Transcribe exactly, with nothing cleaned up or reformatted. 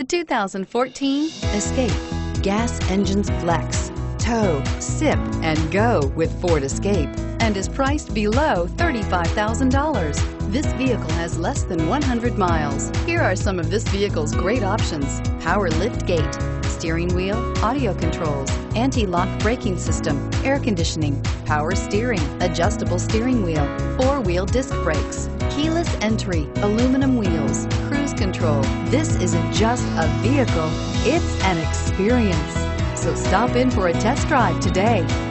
The two thousand fourteen Escape. Gas engines flex, tow, sip, and go with Ford Escape, and is priced below thirty-five thousand dollars. This vehicle has less than one hundred miles. Here are some of this vehicle's great options: power lift gate, steering wheel audio controls, anti-lock braking system, air conditioning, power steering, adjustable steering wheel, four-wheel disc brakes, keyless entry, aluminum wheels, cruise control. This isn't just a vehicle, it's an experience. So stop in for a test drive today.